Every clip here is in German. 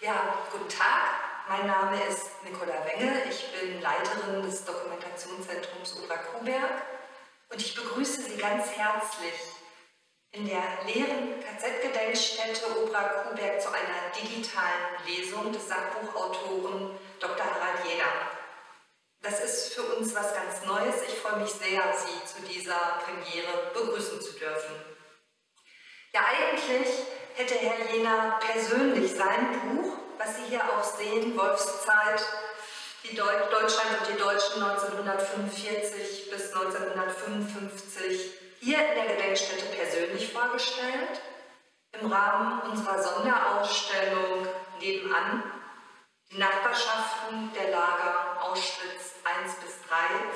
Ja, guten Tag. Mein Name ist Nicola Wenge. Ich bin Leiterin des Dokumentationszentrums Oberkuhberg und ich begrüße Sie ganz herzlich in der leeren KZ-Gedenkstätte Oberkuhberg zu einer digitalen Lesung des Sachbuchautoren Dr. Harald Jehner. Das ist für uns was ganz Neues. Ich freue mich sehr, Sie zu dieser Premiere begrüßen zu dürfen. Ja, eigentlich hätte Herr Jehner persönlich sein Buch, was Sie hier auch sehen, Wolfszeit, Deutschland und die Deutschen 1945 bis 1955, hier in der Gedenkstätte persönlich vorgestellt, im Rahmen unserer Sonderausstellung Nebenan, die Nachbarschaften der Lager Auschwitz I bis III,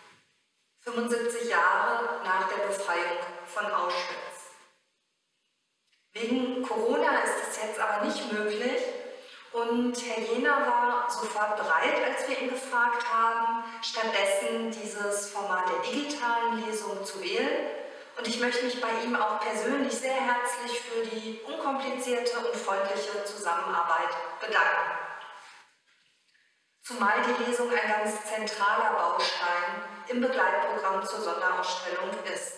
75 Jahre nach der Befreiung von Auschwitz. Wegen Corona ist es jetzt aber nicht möglich und Herr Jehner war sofort bereit, als wir ihn gefragt haben, stattdessen dieses Format der digitalen Lesung zu wählen. Und ich möchte mich bei ihm auch persönlich sehr herzlich für die unkomplizierte und freundliche Zusammenarbeit bedanken. Zumal die Lesung ein ganz zentraler Baustein im Begleitprogramm zur Sonderausstellung ist.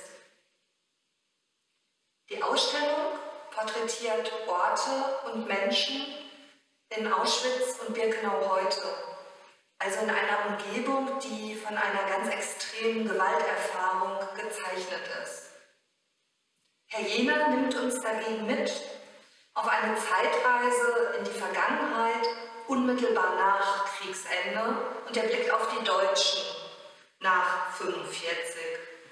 Die Ausstellung porträtiert Orte und Menschen in Auschwitz und Birkenau heute, also in einer Umgebung, die von einer ganz extremen Gewalterfahrung gezeichnet ist. Herr Jehner nimmt uns dagegen mit auf eine Zeitreise in die Vergangenheit, unmittelbar nach Kriegsende, und er blickt auf die Deutschen nach 1945.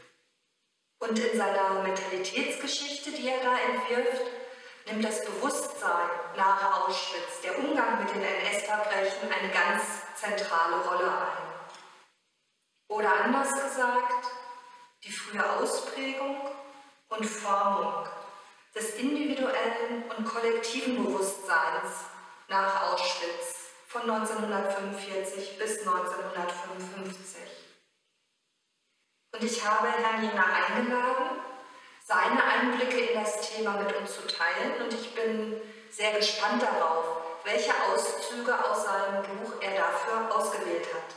Und in seiner Mentalitätsgeschichte, die er da entwirft, nimmt das Bewusstsein nach Auschwitz, der Umgang mit den NS-Verbrechen, eine ganz zentrale Rolle ein. Oder anders gesagt, die frühe Ausprägung und Formung des individuellen und kollektiven Bewusstseins nach Auschwitz von 1945 bis 1955. Und ich habe Herrn Jehner eingeladen, seine Einblicke in das Thema mit uns zu teilen, und ich bin sehr gespannt darauf, welche Auszüge aus seinem Buch er dafür ausgewählt hat.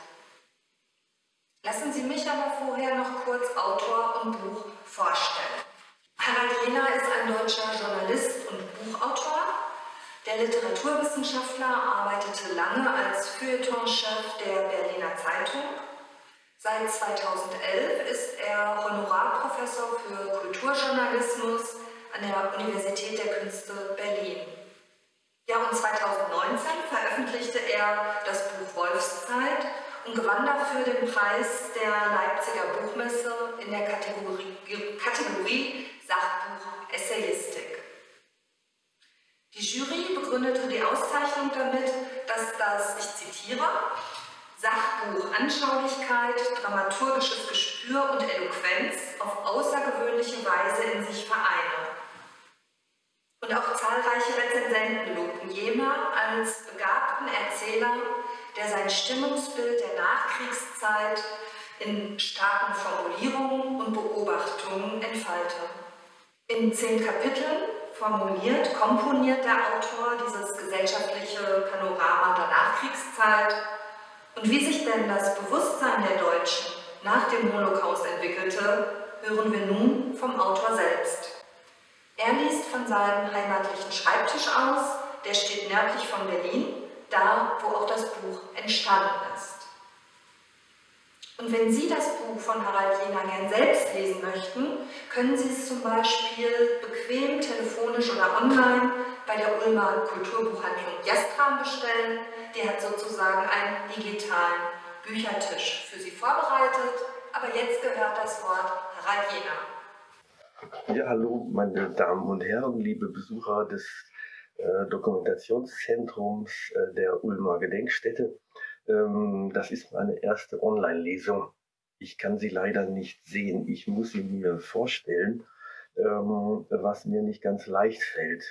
Lassen Sie mich aber vorher noch kurz Autor und Buch vorstellen. Harald Jehner ist ein deutscher Journalist und Buchautor. Der Literaturwissenschaftler arbeitete lange als Feuilletonchef der Berliner Zeitung. Seit 2011 ist er Honorarprofessor für Kulturjournalismus an der Universität der Künste Berlin. Ja, und 2019 veröffentlichte er das Buch Wolfszeit und gewann dafür den Preis der Leipziger Buchmesse in der Kategorie Sachbuch Essayistik. Die Jury begründete die Auszeichnung damit, dass das, ich zitiere, Sachbuch Anschaulichkeit, dramaturgisches Gespür und Eloquenz auf außergewöhnliche Weise in sich vereine. Und auch zahlreiche Rezensenten lobten Jehner als begabten Erzähler, der sein Stimmungsbild der Nachkriegszeit in starken Formulierungen und Beobachtungen entfalte. In 10 Kapiteln formuliert, komponiert der Autor dieses gesellschaftliche Panorama der Nachkriegszeit. Und wie sich denn das Bewusstsein der Deutschen nach dem Holocaust entwickelte, hören wir nun vom Autor selbst. Er liest von seinem heimatlichen Schreibtisch aus, der steht nördlich von Berlin, da wo auch das Buch entstanden ist. Und wenn Sie das Buch von Harald Jehner gern selbst lesen möchten, können Sie es zum Beispiel bequem, telefonisch oder online bei der Ulmer Kulturbuchhandlung Jastram bestellen. Die hat sozusagen einen digitalen Büchertisch für Sie vorbereitet. Aber jetzt gehört das Wort Harald Jehner. Ja, hallo meine Damen und Herren, liebe Besucher des Dokumentationszentrums der Ulmer Gedenkstätte. Das ist meine erste Online-Lesung. Ich kann sie leider nicht sehen. Ich muss sie mir vorstellen, was mir nicht ganz leicht fällt.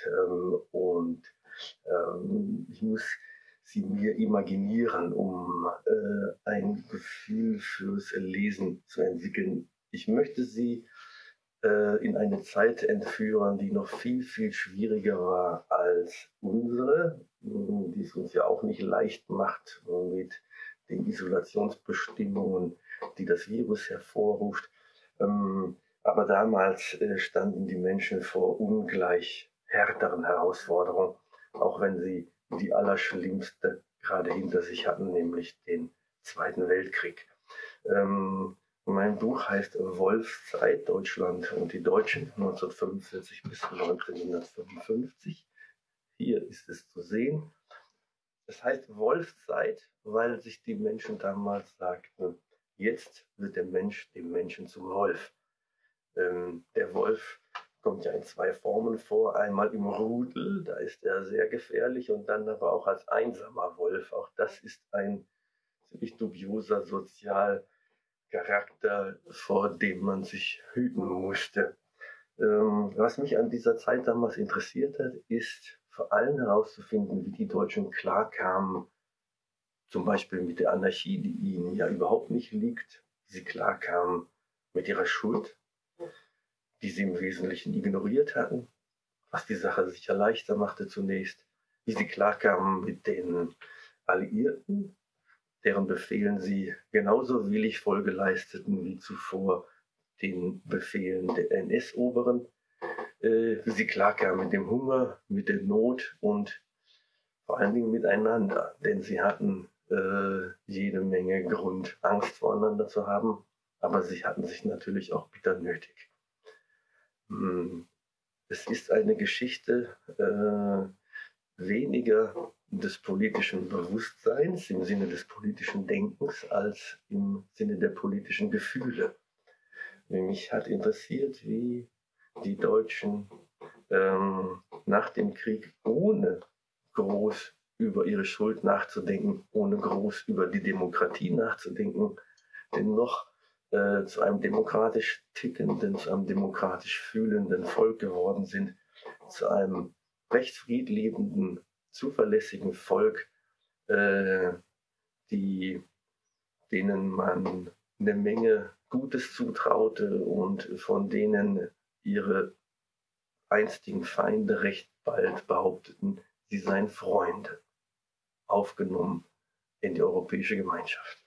Ich muss sie mir imaginieren, um ein Gefühl fürs Lesen zu entwickeln. Ich möchte sie in eine Zeit entführen, die noch viel, viel schwieriger war als unsere. die es uns ja auch nicht leicht macht mit den Isolationsbestimmungen, die das Virus hervorruft. Aber damals standen die Menschen vor ungleich härteren Herausforderungen, auch wenn sie die allerschlimmste gerade hinter sich hatten, nämlich den Zweiten Weltkrieg. Mein Buch heißt Wolfszeit, Deutschland und die Deutschen 1945 bis 1955. Hier ist es zu sehen. Es heißt Wolfszeit, weil sich die Menschen damals sagten, jetzt wird der Mensch dem Menschen zum Wolf. Der Wolf kommt ja in zwei Formen vor. Einmal im Rudel, da ist er sehr gefährlich, und dann aber auch als einsamer Wolf. Auch das ist ein ziemlich dubioser Sozialcharakter, vor dem man sich hüten musste. Was mich an dieser Zeit damals interessiert hat, ist vor allem herauszufinden, wie die Deutschen klarkamen, zum Beispiel mit der Anarchie, die ihnen ja überhaupt nicht liegt. Sie klarkamen mit ihrer Schuld, die sie im Wesentlichen ignoriert hatten, was die Sache sicher leichter machte zunächst, wie sie klarkamen mit den Alliierten, deren Befehlen sie genauso willig Folge leisteten wie zuvor den Befehlen der NS-Oberen, wie sie klarkamen mit dem Hunger, mit der Not und vor allen Dingen miteinander, denn sie hatten jede Menge Grund, Angst voreinander zu haben, aber sie hatten sich natürlich auch bitter nötig. Es ist eine Geschichte weniger des politischen Bewusstseins im Sinne des politischen Denkens als im Sinne der politischen Gefühle. Mich hat interessiert, wie die Deutschen nach dem Krieg, ohne groß über ihre Schuld nachzudenken, ohne groß über die Demokratie nachzudenken, dennoch zu einem demokratisch tickenden, zu einem demokratisch fühlenden Volk geworden sind, zu einem recht friedliebenden, zuverlässigen Volk, denen man eine Menge Gutes zutraute und von denen ihre einstigen Feinde recht bald behaupteten, sie seien Freunde, aufgenommen in die Europäische Gemeinschaft.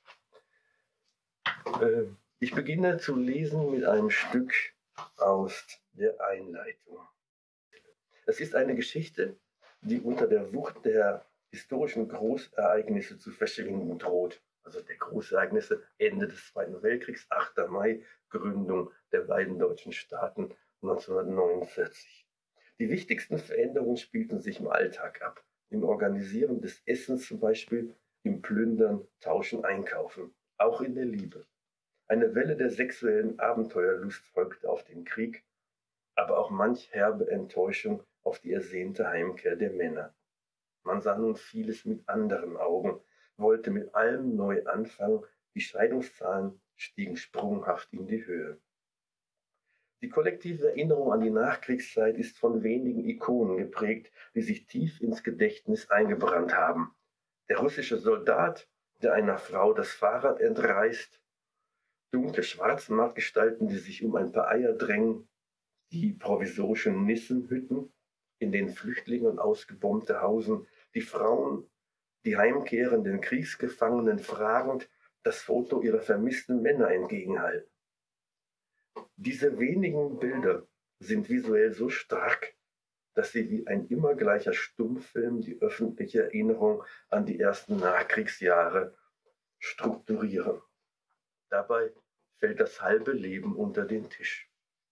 Ich beginne zu lesen mit einem Stück aus der Einleitung. Es ist eine Geschichte, die unter der Wucht der historischen Großereignisse zu verschwinden droht. Also der Großereignisse, Ende des Zweiten Weltkriegs, 8. Mai, Gründung der beiden deutschen Staaten 1949. Die wichtigsten Veränderungen spielten sich im Alltag ab, im Organisieren des Essens zum Beispiel, im Plündern, Tauschen, Einkaufen, auch in der Liebe. Eine Welle der sexuellen Abenteuerlust folgte auf den Krieg, aber auch manch herbe Enttäuschung auf die ersehnte Heimkehr der Männer. Man sah nun vieles mit anderen Augen, wollte mit allem neu anfangen, die Scheidungszahlen stiegen sprunghaft in die Höhe. Die kollektive Erinnerung an die Nachkriegszeit ist von wenigen Ikonen geprägt, die sich tief ins Gedächtnis eingebrannt haben. Der russische Soldat, der einer Frau das Fahrrad entreißt, dunkle Schwarzmarktgestalten, die sich um ein paar Eier drängen, die provisorischen Nissenhütten, in denen Flüchtlinge und Ausgebombte hausen, die Frauen, die heimkehrenden Kriegsgefangenen fragend das Foto ihrer vermissten Männer entgegenhalten. Diese wenigen Bilder sind visuell so stark, dass sie wie ein immer gleicher Stummfilm die öffentliche Erinnerung an die ersten Nachkriegsjahre strukturieren. Dabei fällt das halbe Leben unter den Tisch.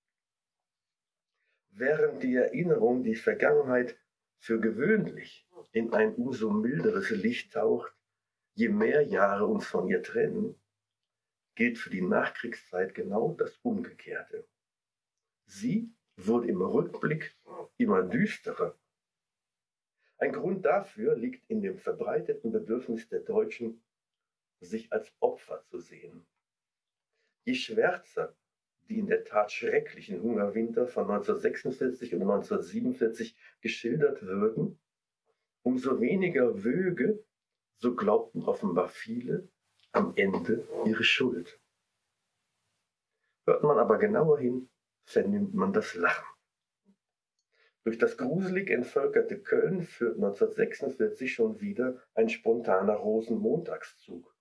Während die Erinnerung die Vergangenheit für gewöhnlich in ein umso milderes Licht taucht, je mehr Jahre uns von ihr trennen, gilt für die Nachkriegszeit genau das Umgekehrte. Sie wurde im Rückblick immer düsterer. Ein Grund dafür liegt in dem verbreiteten Bedürfnis der Deutschen, sich als Opfer zu sehen. Je schwärzer die in der Tat schrecklichen Hungerwinter von 1946 und 1947 geschildert würden, umso weniger wöge, so glaubten offenbar viele, am Ende ihre Schuld. Hört man aber genauer hin, vernimmt man das Lachen. Durch das gruselig entvölkerte Köln führt 1946 schon wieder ein spontaner Rosenmontagszug.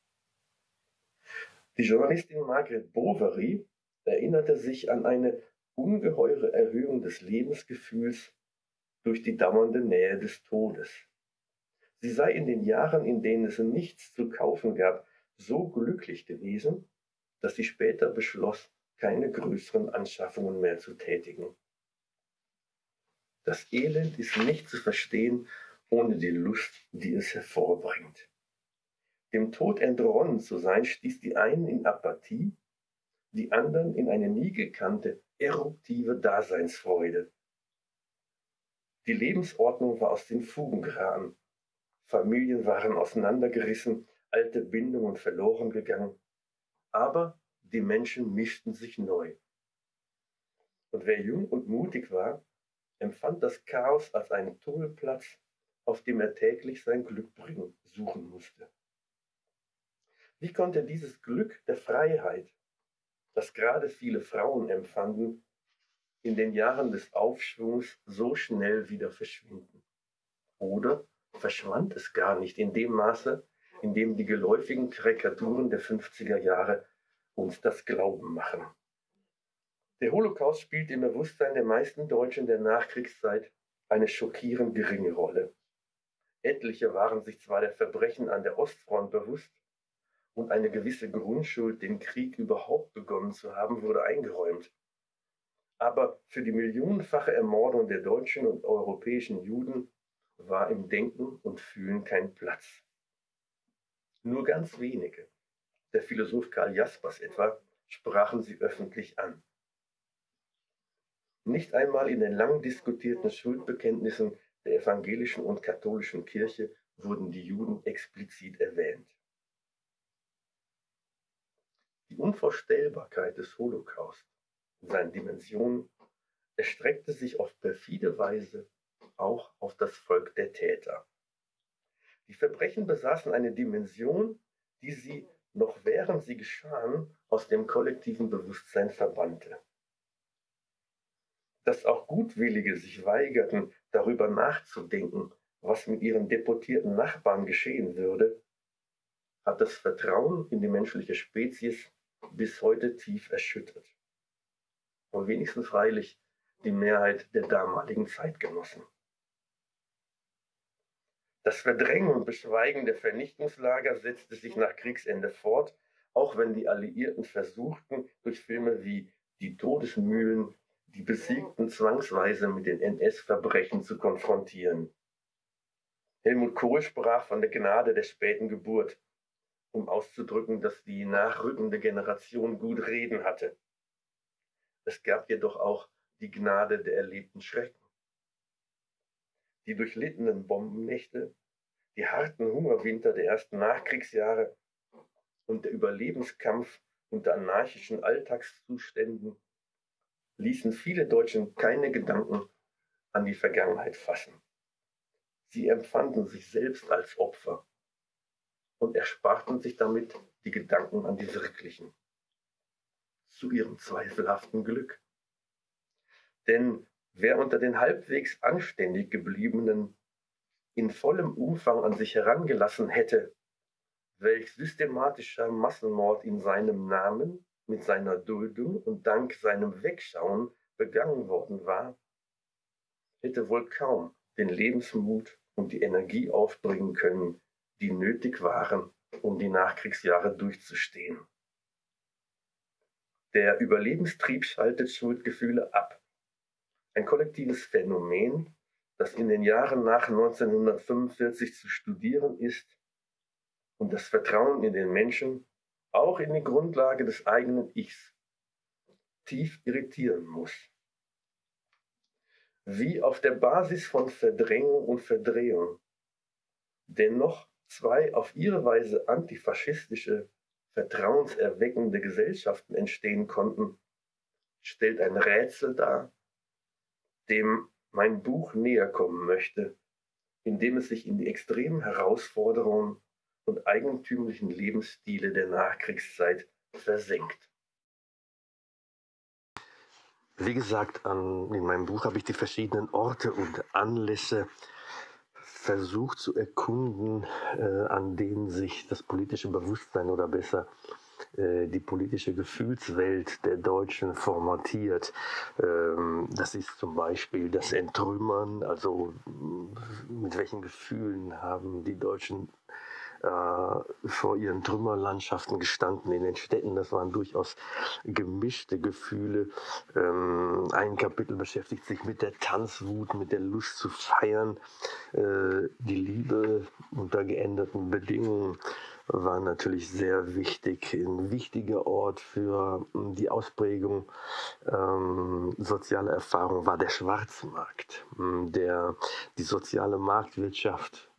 Die Journalistin Margret Bovary erinnerte sich an eine ungeheure Erhöhung des Lebensgefühls durch die dauernde Nähe des Todes. Sie sei in den Jahren, in denen es nichts zu kaufen gab, so glücklich gewesen, dass sie später beschloss, keine größeren Anschaffungen mehr zu tätigen. Das Elend ist nicht zu verstehen ohne die Lust, die es hervorbringt. Dem Tod entronnen zu sein, stieß die einen in Apathie, die anderen in eine nie gekannte, eruptive Daseinsfreude. Die Lebensordnung war aus den Fugen geraten. Familien waren auseinandergerissen, alte Bindungen verloren gegangen. Aber die Menschen mischten sich neu. Und wer jung und mutig war, empfand das Chaos als einen Tummelplatz, auf dem er täglich sein Glück suchen musste. Wie konnte dieses Glück der Freiheit, das gerade viele Frauen empfanden, in den Jahren des Aufschwungs so schnell wieder verschwinden? Oder verschwand es gar nicht in dem Maße, in dem die geläufigen Karikaturen der 50er Jahre uns das Glauben machen? Der Holocaust spielt im Bewusstsein der meisten Deutschen der Nachkriegszeit eine schockierend geringe Rolle. Etliche waren sich zwar der Verbrechen an der Ostfront bewusst und eine gewisse Grundschuld, den Krieg überhaupt begonnen zu haben, wurde eingeräumt. Aber für die millionenfache Ermordung der deutschen und europäischen Juden war im Denken und Fühlen kein Platz. Nur ganz wenige, der Philosoph Karl Jaspers etwa, sprachen sie öffentlich an. Nicht einmal in den lang diskutierten Schuldbekenntnissen der evangelischen und katholischen Kirche wurden die Juden explizit erwähnt. Die Unvorstellbarkeit des Holocaust in seinen Dimensionen erstreckte sich auf perfide Weise auch auf das Volk der Täter. Die Verbrechen besaßen eine Dimension, die sie, noch während sie geschahen, aus dem kollektiven Bewusstsein verbannte. Dass auch Gutwillige sich weigerten, darüber nachzudenken, was mit ihren deportierten Nachbarn geschehen würde, hat das Vertrauen in die menschliche Spezies bis heute tief erschüttert. Am wenigsten freilich die Mehrheit der damaligen Zeitgenossen. Das Verdrängen und Beschweigen der Vernichtungslager setzte sich nach Kriegsende fort, auch wenn die Alliierten versuchten, durch Filme wie Die Todesmühlen die Besiegten zwangsweise mit den NS-Verbrechen zu konfrontieren. Helmut Kohl sprach von der Gnade der späten Geburt, um auszudrücken, dass die nachrückende Generation gut reden hatte. Es gab jedoch auch die Gnade der erlebten Schrecken. Die durchlittenen Bombennächte, die harten Hungerwinter der ersten Nachkriegsjahre und der Überlebenskampf unter anarchischen Alltagszuständen ließen viele Deutschen keine Gedanken an die Vergangenheit fassen. Sie empfanden sich selbst als Opfer und ersparten sich damit die Gedanken an die Wirklichen, zu ihrem zweifelhaften Glück. Denn wer unter den halbwegs anständig gebliebenen in vollem Umfang an sich herangelassen hätte, welch systematischer Massenmord in seinem Namen, mit seiner Duldung und dank seinem Wegschauen begangen worden war, hätte wohl kaum den Lebensmut und die Energie aufbringen können, die nötig waren, um die Nachkriegsjahre durchzustehen. Der Überlebenstrieb schaltet Schuldgefühle ab. Ein kollektives Phänomen, das in den Jahren nach 1945 zu studieren ist und das Vertrauen in den Menschen, auch in die Grundlage des eigenen Ichs, tief irritieren muss. Wie auf der Basis von Verdrängung und Verdrehung dennoch zwei auf ihre Weise antifaschistische, vertrauenserweckende Gesellschaften entstehen konnten, stellt ein Rätsel dar, dem mein Buch näher kommen möchte, indem es sich in die extremen Herausforderungen und eigentümlichen Lebensstile der Nachkriegszeit versenkt. Wie gesagt, in meinem Buch habe ich die verschiedenen Orte und Anlässe versucht zu erkunden, an denen sich das politische Bewusstsein oder besser die politische Gefühlswelt der Deutschen formatiert. Das ist zum Beispiel das Entrümmern, also mit welchen Gefühlen haben die Deutschen vor ihren Trümmerlandschaften gestanden in den Städten. Das waren durchaus gemischte Gefühle. Ein Kapitel beschäftigt sich mit der Tanzwut, mit der Lust zu feiern. Die Liebe unter geänderten Bedingungen war natürlich sehr wichtig, ein wichtiger Ort für die Ausprägung sozialer Erfahrung war der Schwarzmarkt, die soziale Marktwirtschaft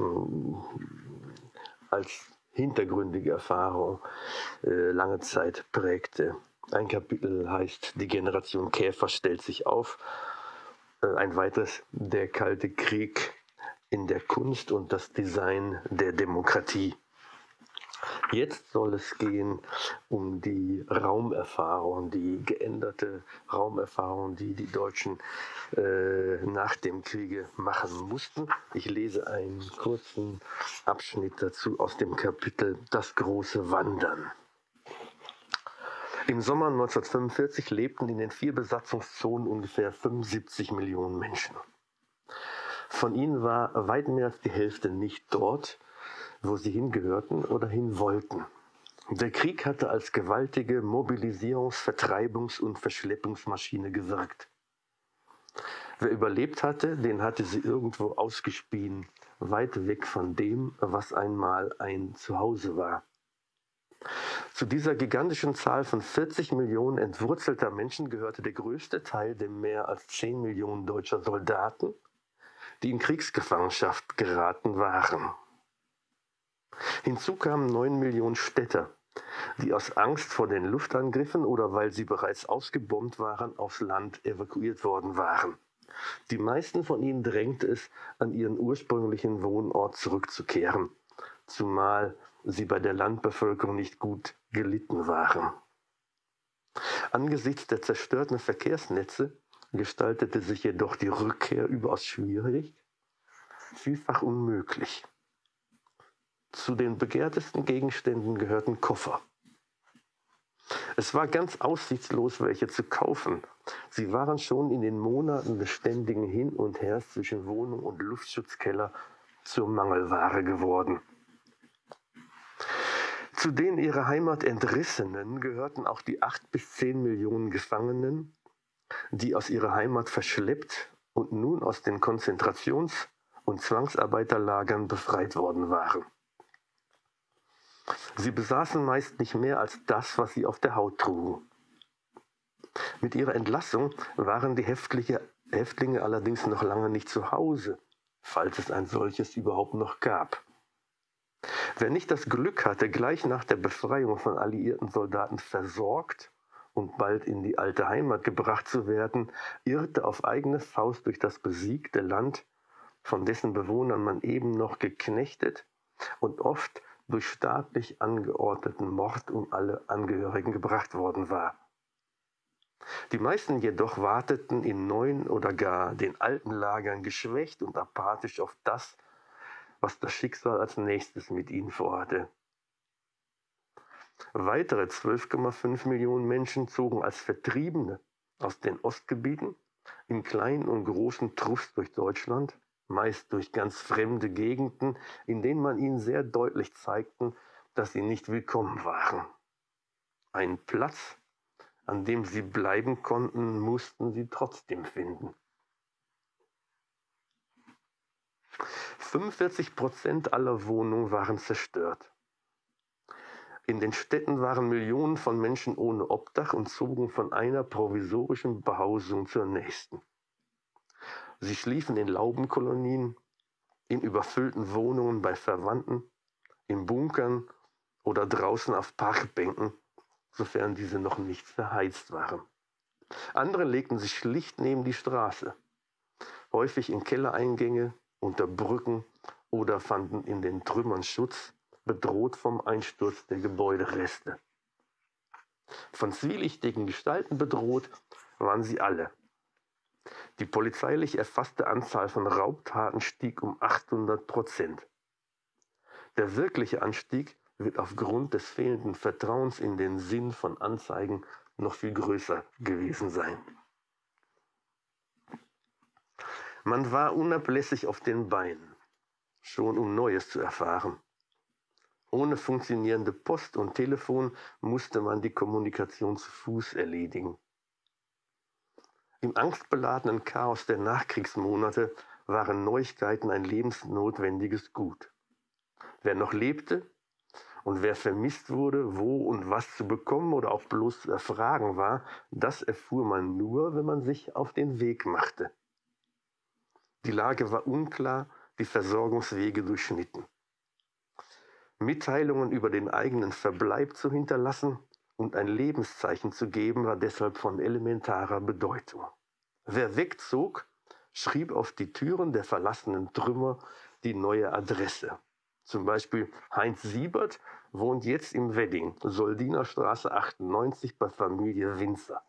als hintergründige Erfahrung lange Zeit prägte. Ein Kapitel heißt Die Generation Käfer stellt sich auf. Ein weiteres Der Kalte Krieg in der Kunst und das Design der Demokratie. Jetzt soll es gehen um die Raumerfahrung, die geänderte Raumerfahrung, die die Deutschen nach dem Kriege machen mussten. Ich lese einen kurzen Abschnitt dazu aus dem Kapitel Das große Wandern. Im Sommer 1945 lebten in den 4 Besatzungszonen ungefähr 75 Millionen Menschen. Von ihnen war weit mehr als die Hälfte nicht dort, wo sie hingehörten oder hin wollten. Der Krieg hatte als gewaltige Mobilisierungs-, Vertreibungs- und Verschleppungsmaschine gewirkt. Wer überlebt hatte, den hatte sie irgendwo ausgespien, weit weg von dem, was einmal ein Zuhause war. Zu dieser gigantischen Zahl von 40 Millionen entwurzelter Menschen gehörte der größte Teil der mehr als 10 Millionen deutscher Soldaten, die in Kriegsgefangenschaft geraten waren. Hinzu kamen 9 Millionen Städter, die aus Angst vor den Luftangriffen oder weil sie bereits ausgebombt waren, aufs Land evakuiert worden waren. Die meisten von ihnen drängte es, an ihren ursprünglichen Wohnort zurückzukehren, zumal sie bei der Landbevölkerung nicht gut gelitten waren. Angesichts der zerstörten Verkehrsnetze gestaltete sich jedoch die Rückkehr überaus schwierig, vielfach unmöglich. Zu den begehrtesten Gegenständen gehörten Koffer. Es war ganz aussichtslos, welche zu kaufen. Sie waren schon in den Monaten des ständigen Hin und Hers zwischen Wohnung und Luftschutzkeller zur Mangelware geworden. Zu den ihrer Heimat Entrissenen gehörten auch die 8 bis 10 Millionen Gefangenen, die aus ihrer Heimat verschleppt und nun aus den Konzentrations- und Zwangsarbeiterlagern befreit worden waren. Sie besaßen meist nicht mehr als das, was sie auf der Haut trugen. Mit ihrer Entlassung waren die Häftlinge allerdings noch lange nicht zu Hause, falls es ein solches überhaupt noch gab. Wer nicht das Glück hatte, gleich nach der Befreiung von alliierten Soldaten versorgt und bald in die alte Heimat gebracht zu werden, irrte auf eigene Faust durch das besiegte Land, von dessen Bewohnern man eben noch geknechtet und oft durch staatlich angeordneten Mord um alle Angehörigen gebracht worden war. Die meisten jedoch warteten in neuen oder gar den alten Lagern geschwächt und apathisch auf das, was das Schicksal als nächstes mit ihnen vorhatte. Weitere 12,5 Millionen Menschen zogen als Vertriebene aus den Ostgebieten in kleinen und großen Truffs durch Deutschland, meist durch ganz fremde Gegenden, in denen man ihnen sehr deutlich zeigte, dass sie nicht willkommen waren. Einen Platz, an dem sie bleiben konnten, mussten sie trotzdem finden. 45% aller Wohnungen waren zerstört. In den Städten waren Millionen von Menschen ohne Obdach und zogen von einer provisorischen Behausung zur nächsten. Sie schliefen in Laubenkolonien, in überfüllten Wohnungen bei Verwandten, in Bunkern oder draußen auf Parkbänken, sofern diese noch nicht verheizt waren. Andere legten sich schlicht neben die Straße, häufig in Kellereingänge, unter Brücken oder fanden in den Trümmern Schutz, bedroht vom Einsturz der Gebäudereste. Von zwielichtigen Gestalten bedroht, waren sie alle. Die polizeilich erfasste Anzahl von Raubtaten stieg um 800%. Der wirkliche Anstieg wird aufgrund des fehlenden Vertrauens in den Sinn von Anzeigen noch viel größer gewesen sein. Man war unablässig auf den Beinen, schon um Neues zu erfahren. Ohne funktionierende Post und Telefon musste man die Kommunikation zu Fuß erledigen. Im angstbeladenen Chaos der Nachkriegsmonate waren Neuigkeiten ein lebensnotwendiges Gut. Wer noch lebte und wer vermisst wurde, wo und was zu bekommen oder auch bloß zu erfragen war, das erfuhr man nur, wenn man sich auf den Weg machte. Die Lage war unklar, die Versorgungswege durchschnitten. Mitteilungen über den eigenen Verbleib zu hinterlassen und ein Lebenszeichen zu geben, war deshalb von elementarer Bedeutung. Wer wegzog, schrieb auf die Türen der verlassenen Trümmer die neue Adresse. Zum Beispiel Heinz Siebert wohnt jetzt im Wedding, Soldinerstraße 98 bei Familie Winzer.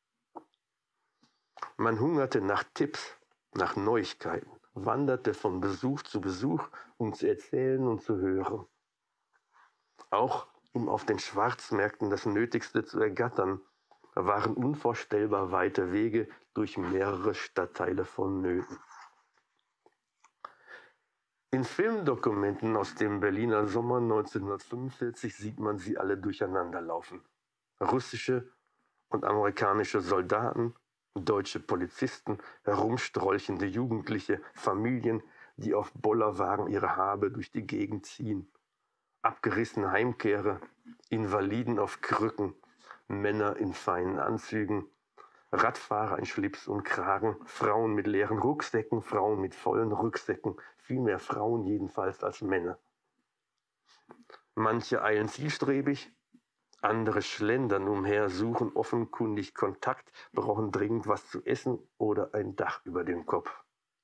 Man hungerte nach Tipps, nach Neuigkeiten, wanderte von Besuch zu Besuch, um zu erzählen und zu hören. Auch um auf den Schwarzmärkten das Nötigste zu ergattern, waren unvorstellbar weite Wege durch mehrere Stadtteile vonnöten. In Filmdokumenten aus dem Berliner Sommer 1945 sieht man sie alle durcheinanderlaufen. Russische und amerikanische Soldaten, deutsche Polizisten, herumstrolchende Jugendliche, Familien, die auf Bollerwagen ihre Habe durch die Gegend ziehen, abgerissene Heimkehrer, Invaliden auf Krücken, Männer in feinen Anzügen, Radfahrer in Schlips und Kragen, Frauen mit leeren Rucksäcken, Frauen mit vollen Rücksäcken, viel mehr Frauen jedenfalls als Männer. Manche eilen zielstrebig, andere schlendern umher, suchen offenkundig Kontakt, brauchen dringend was zu essen oder ein Dach über dem Kopf.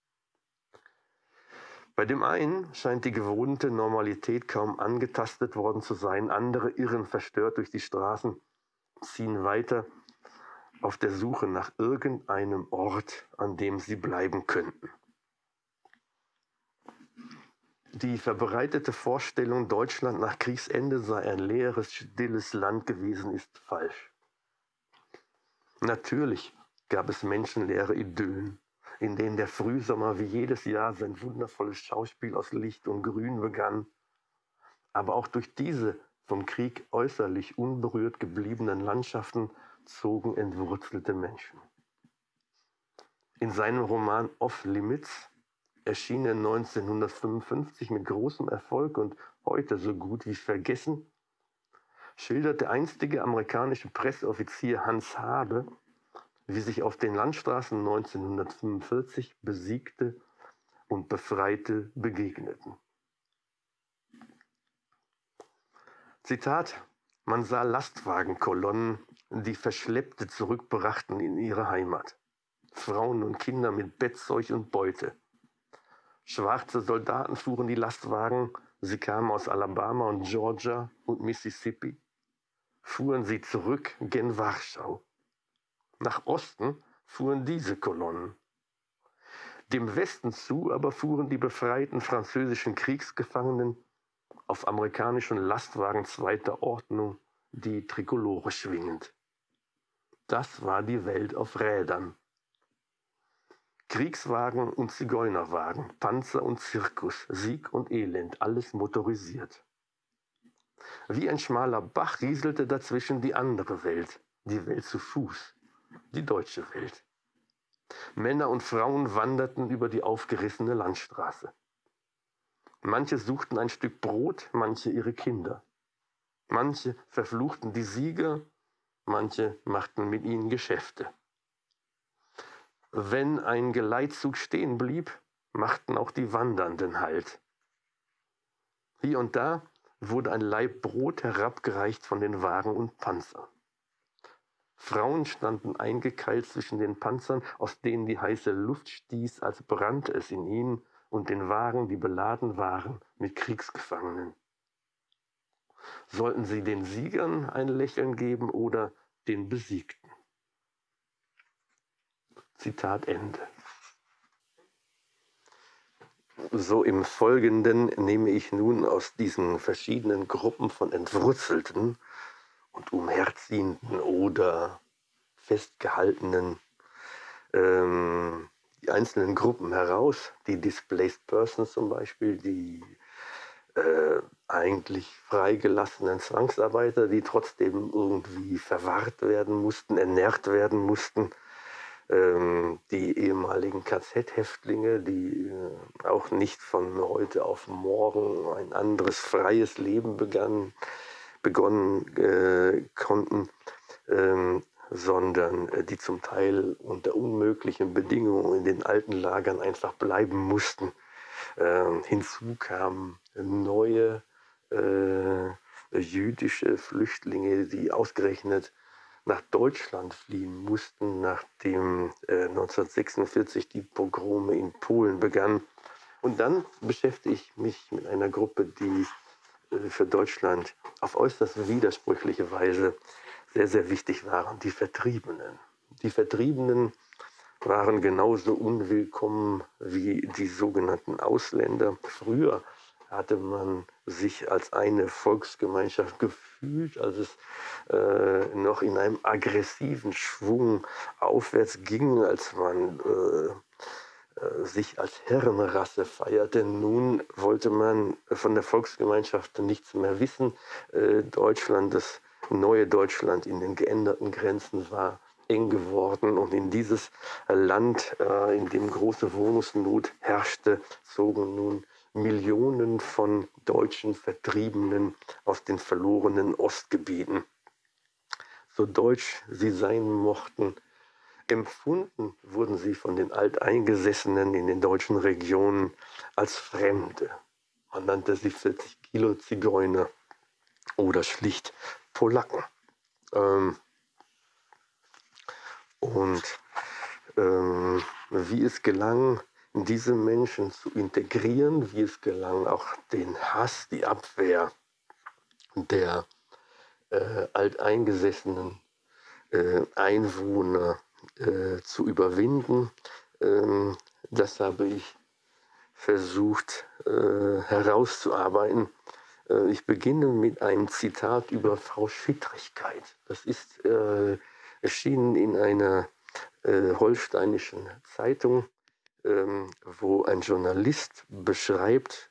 Bei dem einen scheint die gewohnte Normalität kaum angetastet worden zu sein, andere irren verstört durch die Straßen, ziehen weiter auf der Suche nach irgendeinem Ort, an dem sie bleiben könnten. Die verbreitete Vorstellung, Deutschland nach Kriegsende sei ein leeres, stilles Land gewesen, ist falsch. Natürlich gab es menschenleere Idyllen, in denen der Frühsommer wie jedes Jahr sein wundervolles Schauspiel aus Licht und Grün begann. Aber auch durch diese vom Krieg äußerlich unberührt gebliebenen Landschaften zogen entwurzelte Menschen. In seinem Roman Off Limits, erschienen 1955 mit großem Erfolg und heute so gut wie vergessen, schildert der einstige amerikanische Presseoffizier Hans Habe, wie sich auf den Landstraßen 1945 Besiegte und Befreite begegneten. Zitat: Man sah Lastwagenkolonnen, die Verschleppte zurückbrachten in ihre Heimat. Frauen und Kinder mit Bettzeug und Beute. Schwarze Soldaten fuhren die Lastwagen, sie kamen aus Alabama und Georgia und Mississippi. Fuhren sie zurück gen Warschau. Nach Osten fuhren diese Kolonnen. Dem Westen zu aber fuhren die befreiten französischen Kriegsgefangenen auf amerikanischen Lastwagen zweiter Ordnung, die Trikolore schwingend. Das war die Welt auf Rädern. Kriegswagen und Zigeunerwagen, Panzer und Zirkus, Sieg und Elend, alles motorisiert. Wie ein schmaler Bach rieselte dazwischen die andere Welt, die Welt zu Fuß, die deutsche Welt. Männer und Frauen wanderten über die aufgerissene Landstraße. Manche suchten ein Stück Brot, manche ihre Kinder. Manche verfluchten die Sieger, manche machten mit ihnen Geschäfte. Wenn ein Geleitzug stehen blieb, machten auch die Wandernden Halt. Hier und da wurde ein Laib Brot herabgereicht von den Wagen und Panzern. Frauen standen eingekeilt zwischen den Panzern, aus denen die heiße Luft stieß, als brannte es in ihnen, und den Wagen, die beladen waren mit Kriegsgefangenen. Sollten sie den Siegern ein Lächeln geben oder den Besiegten? Zitat Ende. So im Folgenden nehme ich nun aus diesen verschiedenen Gruppen von Entwurzelten und Umherziehenden oder Festgehaltenen die einzelnen Gruppen heraus, die Displaced Persons zum Beispiel, die eigentlich freigelassenen Zwangsarbeiter, die trotzdem irgendwie verwahrt werden mussten, ernährt werden mussten, die ehemaligen KZ-Häftlinge, die auch nicht von heute auf morgen ein anderes freies Leben begonnen konnten, sondern die zum Teil unter unmöglichen Bedingungen in den alten Lagern einfach bleiben mussten. Hinzu kamen neue jüdische Flüchtlinge, die ausgerechnet nach Deutschland fliehen mussten, nachdem 1946 die Pogrome in Polen begannen. Und dann beschäftige ich mich mit einer Gruppe, die für Deutschland auf äußerst widersprüchliche Weise sehr, sehr wichtig waren, die Vertriebenen. Die Vertriebenen waren genauso unwillkommen wie die sogenannten Ausländer. Früher hatte man sich als eine Volksgemeinschaft gefühlt, als es noch in einem aggressiven Schwung aufwärts ging, als man sich als Herrenrasse feierte. Nun wollte man von der Volksgemeinschaft nichts mehr wissen. Deutschland, das neue Deutschland in den geänderten Grenzen war eng geworden, und in dieses Land, in dem große Wohnungsnot herrschte, zogen nun Millionen von deutschen Vertriebenen aus den verlorenen Ostgebieten. So deutsch sie sein mochten, empfunden wurden sie von den Alteingesessenen in den deutschen Regionen als Fremde. Man nannte sie 40-Kilo-Zigeuner oder schlicht Polacken. Wie es gelang, diese Menschen zu integrieren, wie es gelang, auch den Hass, die Abwehr der alteingesessenen Einwohner zu überwinden, das habe ich versucht herauszuarbeiten. Ich beginne mit einem Zitat über Frau Schittrigkeit. Das ist erschienen in einer holsteinischen Zeitung, wo ein Journalist beschreibt,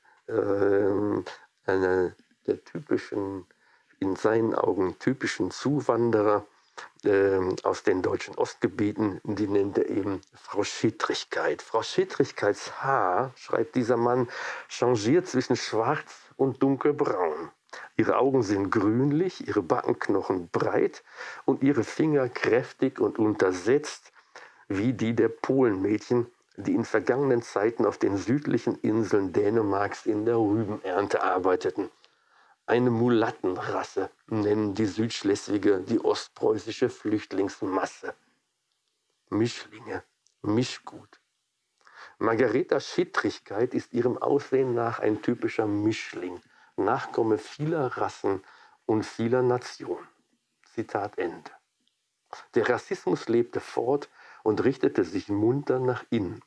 einer der typischen, in seinen Augen typischen Zuwanderer aus den deutschen Ostgebieten, die nennt er eben Frau Schittrigkeit. Frau Schittrigkeits Haar, schreibt dieser Mann, changiert zwischen schwarz und dunkelbraun. Ihre Augen sind grünlich, ihre Backenknochen breit und ihre Finger kräftig und untersetzt, wie die der Polenmädchen, die in vergangenen Zeiten auf den südlichen Inseln Dänemarks in der Rübenernte arbeiteten. Eine Mulattenrasse nennen die Südschleswiger die ostpreußische Flüchtlingsmasse. Mischlinge, Mischgut. Margareta Schittrigkeit ist ihrem Aussehen nach ein typischer Mischling, Nachkomme vieler Rassen und vieler Nationen. Zitat Ende. Der Rassismus lebte fort und richtete sich munter nach innen.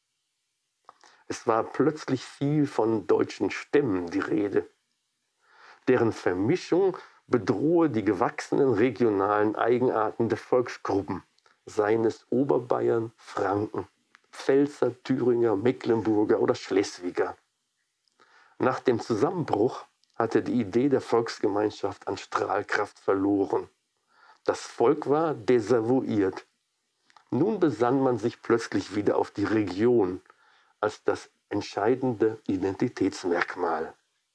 Es war plötzlich viel von deutschen Stämmen die Rede. Deren Vermischung bedrohe die gewachsenen regionalen Eigenarten der Volksgruppen, seien es Oberbayern, Franken, Pfälzer, Thüringer, Mecklenburger oder Schleswiger. Nach dem Zusammenbruch hatte die Idee der Volksgemeinschaft an Strahlkraft verloren. Das Volk war desavouiert. Nun besann man sich plötzlich wieder auf die Region als das entscheidende Identitätsmerkmal.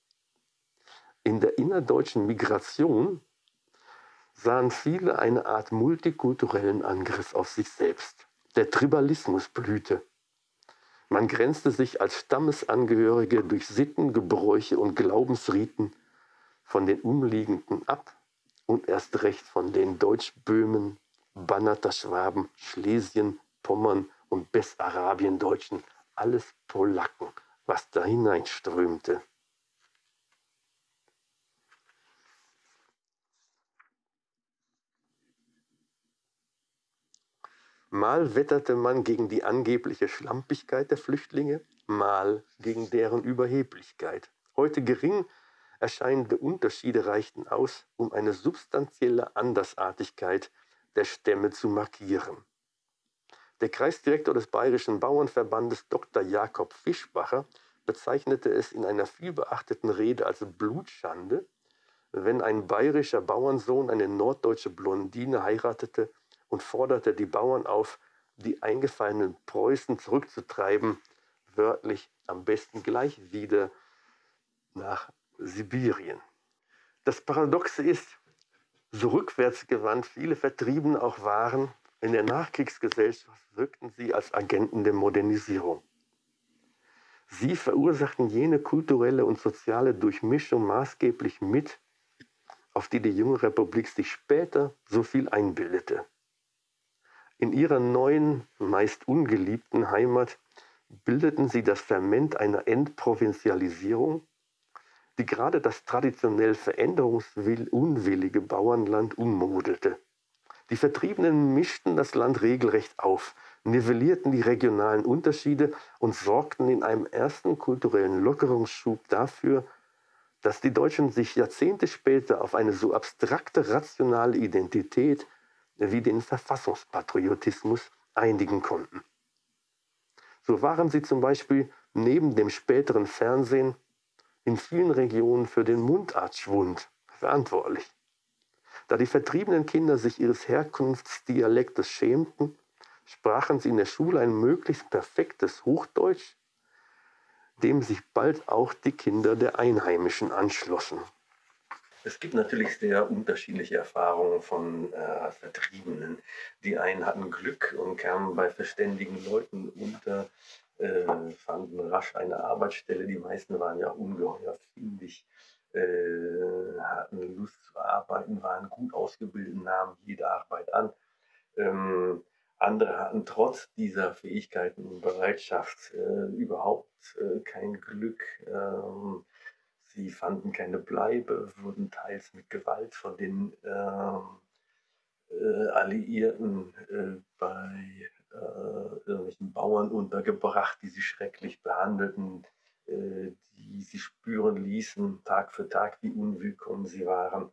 In der innerdeutschen Migration sahen viele eine Art multikulturellen Angriff auf sich selbst. Der Tribalismus blühte. Man grenzte sich als Stammesangehörige durch Sitten, Gebräuche und Glaubensriten von den Umliegenden ab und erst recht von den Deutschböhmen, Bannerter Schwaben, Schlesien, Pommern und Bessarabiendeutschen, alles Polacken, was da hineinströmte. Mal wetterte man gegen die angebliche Schlampigkeit der Flüchtlinge, mal gegen deren Überheblichkeit. Heute gering erscheinende Unterschiede reichten aus, um eine substanzielle Andersartigkeit der Stämme zu markieren. Der Kreisdirektor des Bayerischen Bauernverbandes Dr. Jakob Fischbacher bezeichnete es in einer vielbeachteten Rede als Blutschande, wenn ein bayerischer Bauernsohn eine norddeutsche Blondine heiratete und forderte die Bauern auf, die eingefallenen Preußen zurückzutreiben, wörtlich am besten gleich wieder nach Sibirien. Das Paradoxe ist, so rückwärtsgewandt viele Vertriebene auch waren, in der Nachkriegsgesellschaft wirkten sie als Agenten der Modernisierung. Sie verursachten jene kulturelle und soziale Durchmischung maßgeblich mit, auf die junge Republik sich später so viel einbildete. In ihrer neuen, meist ungeliebten Heimat bildeten sie das Ferment einer Entprovinzialisierung, die gerade das traditionell veränderungsunwillige Bauernland ummodelte. Die Vertriebenen mischten das Land regelrecht auf, nivellierten die regionalen Unterschiede und sorgten in einem ersten kulturellen Lockerungsschub dafür, dass die Deutschen sich Jahrzehnte später auf eine so abstrakte rationale Identität wie den Verfassungspatriotismus einigen konnten. So waren sie zum Beispiel neben dem späteren Fernsehen in vielen Regionen für den Mundartschwund verantwortlich. Da die vertriebenen Kinder sich ihres Herkunftsdialektes schämten, sprachen sie in der Schule ein möglichst perfektes Hochdeutsch, dem sich bald auch die Kinder der Einheimischen anschlossen. Es gibt natürlich sehr unterschiedliche Erfahrungen von Vertriebenen. Die einen hatten Glück und kamen bei verständigen Leuten unter, fanden rasch eine Arbeitsstelle. Die meisten waren ja ungeheuer findig, hatten Lust zu arbeiten, waren gut ausgebildet, nahmen jede Arbeit an. Andere hatten trotz dieser Fähigkeiten und Bereitschaft überhaupt kein Glück. Sie fanden keine Bleibe, wurden teils mit Gewalt von den Alliierten bei irgendwelchen Bauern untergebracht, die sie schrecklich behandelten, die sie spüren ließen, Tag für Tag, wie unwillkommen sie waren.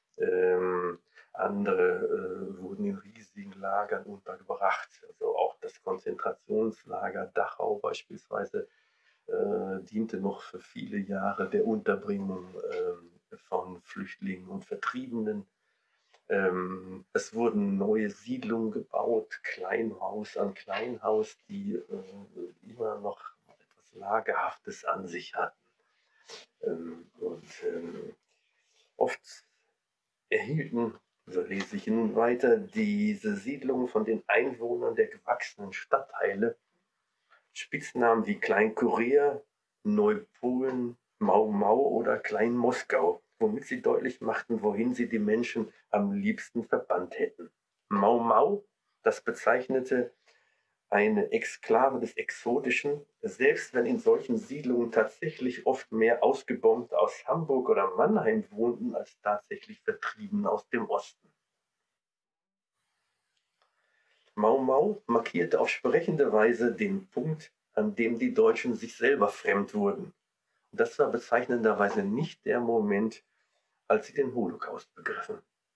Andere wurden in riesigen Lagern untergebracht. Also auch das Konzentrationslager Dachau beispielsweise diente noch für viele Jahre der Unterbringung von Flüchtlingen und Vertriebenen. Es wurden neue Siedlungen gebaut, Kleinhaus an Kleinhaus, die immer noch etwas Lagerhaftes an sich hatten. Oft erhielten, so lese ich nun weiter, diese Siedlungen von den Einwohnern der gewachsenen Stadtteile Spitznamen wie Klein-Korea, Neupolen, Mau-Mau oder Klein-Moskau, womit sie deutlich machten, wohin sie die Menschen am liebsten verbannt hätten. Mau-Mau, das bezeichnete eine Exklave des Exotischen, selbst wenn in solchen Siedlungen tatsächlich oft mehr Ausgebombte aus Hamburg oder Mannheim wohnten, als tatsächlich Vertriebene aus dem Osten. Mau Mau markierte auf sprechende Weise den Punkt, an dem die Deutschen sich selber fremd wurden. Und das war bezeichnenderweise nicht der Moment, als sie den Holocaust begriffen.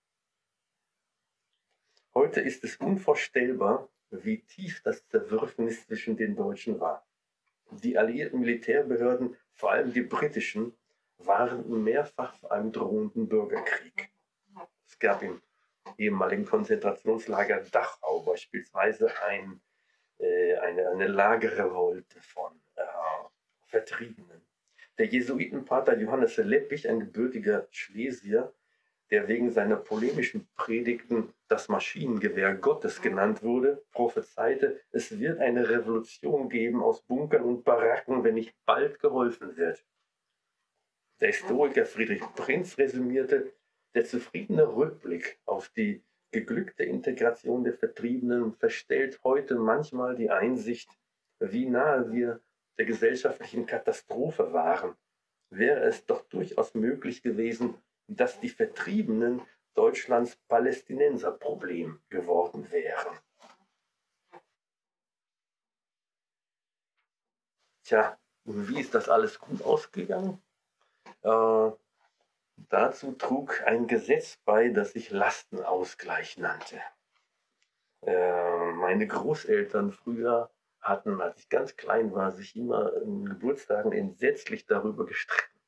Heute ist es unvorstellbar, wie tief das Zerwürfnis zwischen den Deutschen war. Die alliierten Militärbehörden, vor allem die britischen, warnten mehrfach vor einem drohenden Bürgerkrieg. Es gab im ehemaligen Konzentrationslager Dachau beispielsweise eine Lagerrevolte von Vertriebenen. Der Jesuitenpater Johannes Leppich, ein gebürtiger Schlesier, der wegen seiner polemischen Predigten das Maschinengewehr Gottes genannt wurde, prophezeite, es wird eine Revolution geben aus Bunkern und Baracken, wenn nicht bald geholfen wird. Der Historiker Friedrich Prinz resümierte, der zufriedene Rückblick auf die geglückte Integration der Vertriebenen verstellt heute manchmal die Einsicht, wie nahe wir der gesellschaftlichen Katastrophe waren. Wäre es doch durchaus möglich gewesen, dass die Vertriebenen Deutschlands Palästinenserproblem geworden wären. Tja, und wie ist das alles gut ausgegangen? Dazu trug ein Gesetz bei, das sich Lastenausgleich nannte. Meine Großeltern früher hatten, als ich ganz klein war, sich immer in Geburtstagen entsetzlich darüber gestritten.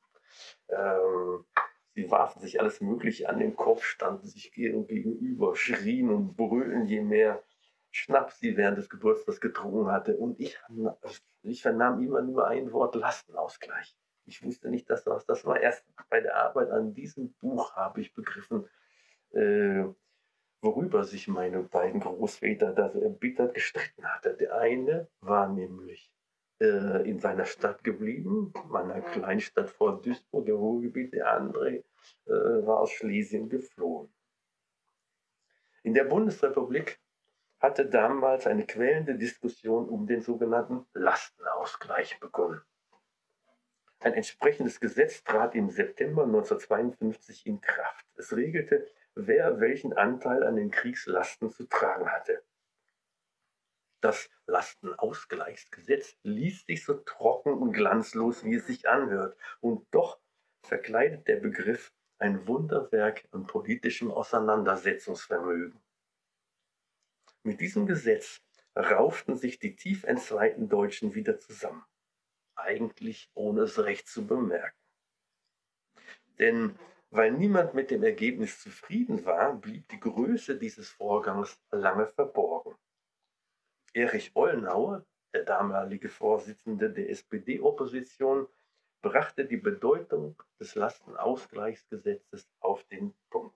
Sie warfen sich alles Mögliche an den Kopf, standen sich gegenüber, schrien und brüllten, je mehr Schnaps sie während des Geburtstags getrunken hatte. Und ich vernahm immer nur ein Wort: Lastenausgleich. Ich wusste nicht, dass das war. Erst bei der Arbeit an diesem Buch habe ich begriffen, worüber sich meine beiden Großväter da so erbittert gestritten hatten. Der eine war nämlich in seiner Stadt geblieben, meiner Kleinstadt vor Duisburg, im Ruhrgebiet. Der andere war aus Schlesien geflohen. In der Bundesrepublik hatte damals eine quälende Diskussion um den sogenannten Lastenausgleich begonnen. Ein entsprechendes Gesetz trat im September 1952 in Kraft. Es regelte, wer welchen Anteil an den Kriegslasten zu tragen hatte. Das Lastenausgleichsgesetz liest sich so trocken und glanzlos, wie es sich anhört, und doch verkleidet der Begriff ein Wunderwerk an politischem Auseinandersetzungsvermögen. Mit diesem Gesetz rauften sich die tief entzweiten Deutschen wieder zusammen, eigentlich ohne es recht zu bemerken. Denn weil niemand mit dem Ergebnis zufrieden war, blieb die Größe dieses Vorgangs lange verborgen. Erich Ollenhauer, der damalige Vorsitzende der SPD-Opposition, brachte die Bedeutung des Lastenausgleichsgesetzes auf den Punkt.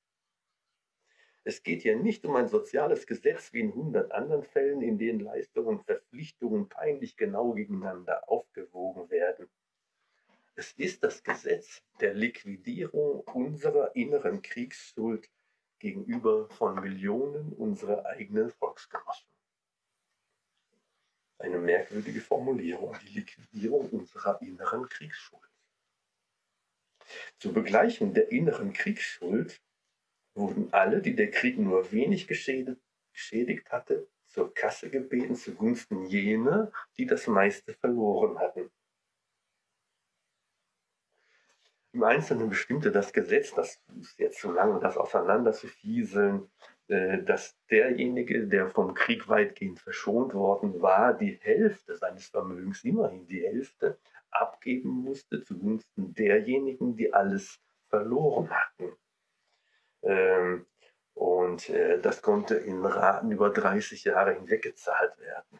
Es geht hier nicht um ein soziales Gesetz wie in 100 anderen Fällen, in denen Leistungen und Verpflichtungen peinlich genau gegeneinander aufgewogen werden. Es ist das Gesetz der Liquidierung unserer inneren Kriegsschuld gegenüber von Millionen unserer eigenen Volksgenossen. Eine merkwürdige Formulierung, die Liquidierung unserer inneren Kriegsschuld. Zur Begleichung der inneren Kriegsschuld wurden alle, die der Krieg nur wenig geschädigt hatte, zur Kasse gebeten zugunsten jener, die das meiste verloren hatten. Im Einzelnen bestimmte das Gesetz, das ist jetzt zu lang, das auseinander zu fieseln, dass derjenige, der vom Krieg weitgehend verschont worden war, die Hälfte seines Vermögens, immerhin die Hälfte, abgeben musste zugunsten derjenigen, die alles verloren hatten. Das konnte in Raten über 30 Jahre hinweg gezahlt werden.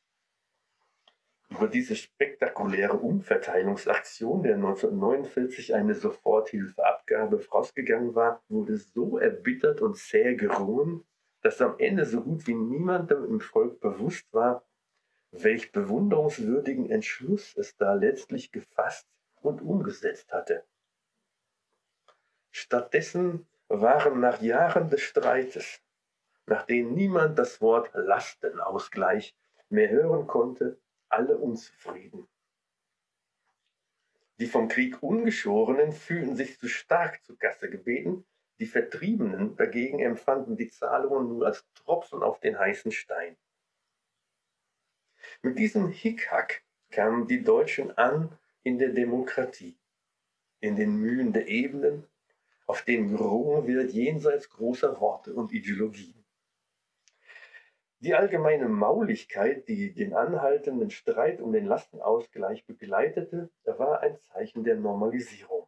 Über diese spektakuläre Umverteilungsaktion, der 1949 eine Soforthilfeabgabe vorausgegangen war, wurde so erbittert und zäh gerungen, dass am Ende so gut wie niemandem im Volk bewusst war, welch bewunderungswürdigen Entschluss es da letztlich gefasst und umgesetzt hatte. Stattdessen waren nach Jahren des Streites, nach denen niemand das Wort Lastenausgleich mehr hören konnte, alle unzufrieden. Die vom Krieg Ungeschorenen fühlten sich zu stark zur Kasse gebeten, die Vertriebenen dagegen empfanden die Zahlungen nur als Tropfen auf den heißen Stein. Mit diesem Hickhack kamen die Deutschen an in der Demokratie, in den Mühen der Ebenen, auf denen gerungen wird jenseits großer Worte und Ideologien. Die allgemeine Mauligkeit, die den anhaltenden Streit um den Lastenausgleich begleitete, war ein Zeichen der Normalisierung.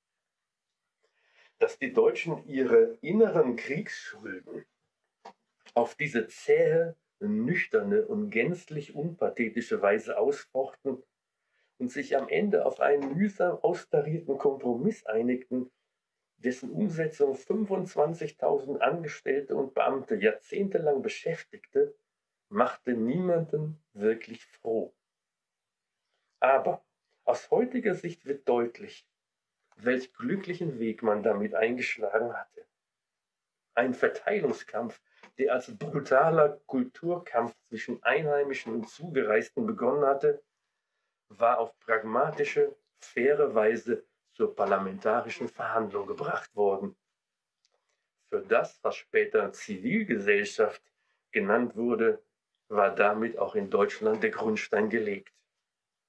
Dass die Deutschen ihre inneren Kriegsschulden auf diese zähe, nüchterne und gänzlich unpathetische Weise ausfochten und sich am Ende auf einen mühsam austarierten Kompromiss einigten, dessen Umsetzung 25.000 Angestellte und Beamte jahrzehntelang beschäftigte, machte niemanden wirklich froh. Aber aus heutiger Sicht wird deutlich, welch glücklichen Weg man damit eingeschlagen hatte. Ein Verteilungskampf, der als brutaler Kulturkampf zwischen Einheimischen und Zugereisten begonnen hatte, war auf pragmatische, faire Weise zur parlamentarischen Verhandlung gebracht worden. Für das, was später Zivilgesellschaft genannt wurde, war damit auch in Deutschland der Grundstein gelegt.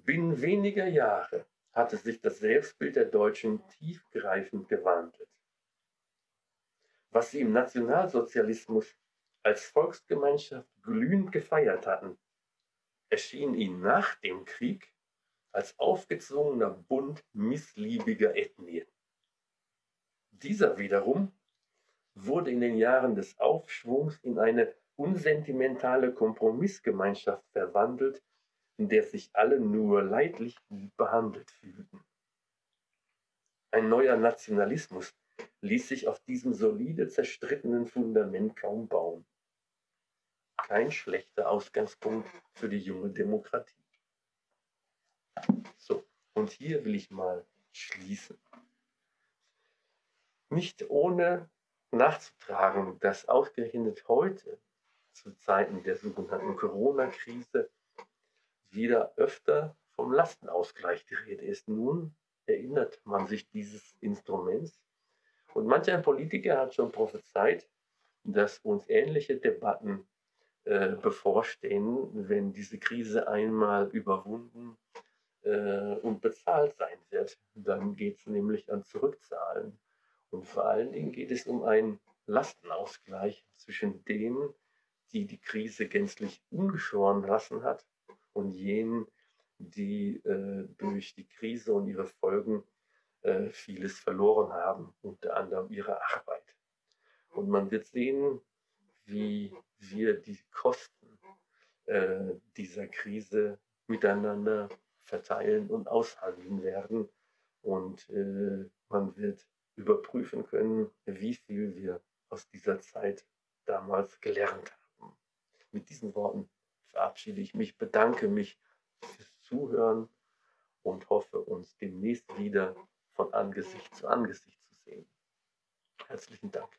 Binnen weniger Jahre hatte sich das Selbstbild der Deutschen tiefgreifend gewandelt. Was sie im Nationalsozialismus als Volksgemeinschaft glühend gefeiert hatten, erschien ihnen nach dem Krieg als aufgezwungener Bund missliebiger Ethnien. Dieser wiederum wurde in den Jahren des Aufschwungs in eine unsentimentale Kompromissgemeinschaft verwandelt, in der sich alle nur leidlich behandelt fühlten. Ein neuer Nationalismus ließ sich auf diesem solide zerstrittenen Fundament kaum bauen. Kein schlechter Ausgangspunkt für die junge Demokratie. So, und hier will ich mal schließen. Nicht ohne nachzutragen, dass ausgerechnet heute, zu Zeiten der sogenannten Corona-Krise, wieder öfter vom Lastenausgleich die Rede ist. Nun erinnert man sich dieses Instruments. Und manch ein Politiker hat schon prophezeit, dass uns ähnliche Debatten bevorstehen, wenn diese Krise einmal überwunden und bezahlt sein wird. Dann geht es nämlich an Zurückzahlen. Und vor allen Dingen geht es um einen Lastenausgleich zwischen denen, die die Krise gänzlich ungeschoren lassen hat, und jenen, die durch die Krise und ihre Folgen vieles verloren haben, unter anderem ihre Arbeit. Und man wird sehen, wie wir die Kosten dieser Krise miteinander verteilen und aushandeln werden. Und man wird überprüfen können, wie viel wir aus dieser Zeit damals gelernt haben. Mit diesen Worten verabschiede ich mich, bedanke mich fürs Zuhören und hoffe, uns demnächst wieder von Angesicht zu Angesicht zu sehen. Herzlichen Dank.